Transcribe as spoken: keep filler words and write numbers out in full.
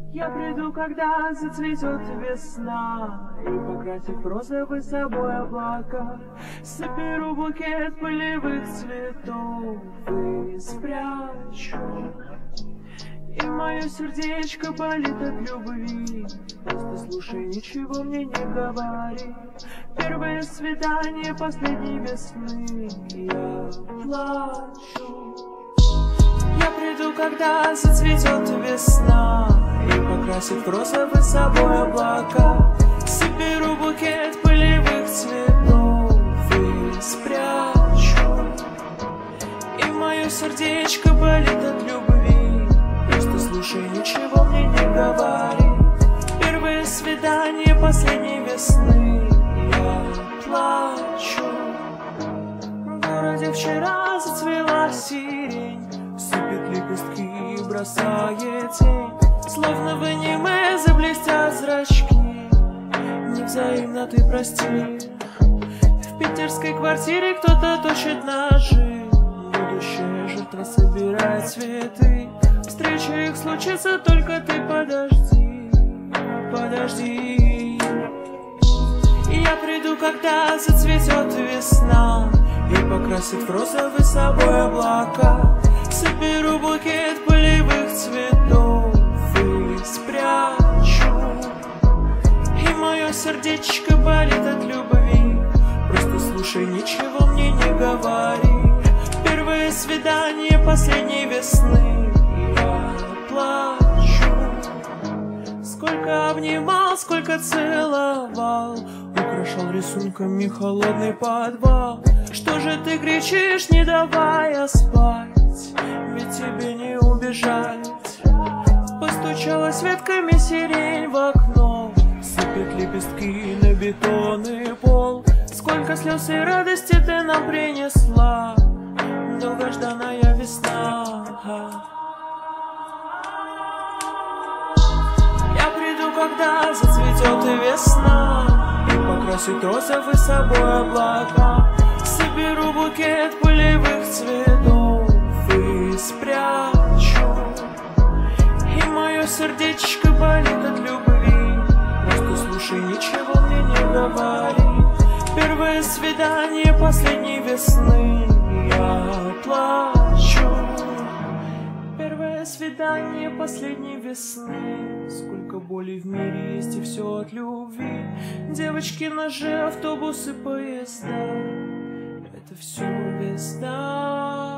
Я приду, когда зацветет весна, и, покрасив розовый собой облака, соберу букет полевых цветов и спрячу. И мое сердечко болит от любви. Просто слушай, ничего мне не говори. Первое свидание последней весны. Я плачу. Я приду, когда зацветет весна, и, покрасив розовый собой облака, соберу букет полевых цветов и спрячу. И мое сердечко болит от любви. Просто слушай, ничего мне не говори. Первое свидание последней весны. Я плачу. В городе вчера зацвела сирень, сыпет лепестки и бросает тень. Словно в аниме заблестят зрачки. Невзаимно ты прости. В питерской квартире кто-то точит ножи. Будущая жертва собирает цветы. Встреча их случится, только ты подожди. Подожди. И я приду, когда зацветет весна, и, покрасив розовый собой облака, соберу букет полевых цветов и спрячу. И мое сердечко болит от любви. Просто слушай, ничего мне не говори. Первое свидание последней весны. Я плачу. Сколько обнимал, сколько целовал, украшал рисунками холодный подвал. Что же ты кричишь, не давая спать? Ведь тебе не убежать. Постучалась ветками сирень в окно, сыпет лепестки на бетонный пол. Сколько слез и радости ты нам принесла, долгожданная весна. Я приду, когда зацветет весна, и, покрасит розовый собой облака, соберу букет полевых цветов и спрячу. И мое сердечко болит от любви. Просто слушай, ничего мне не говори. Первое свидание последней весны. Я плачу. Первое свидание последней весны. Сколько боли в мире есть, и все от любви. Девочки, ножи, автобусы, поезда. Это все весна.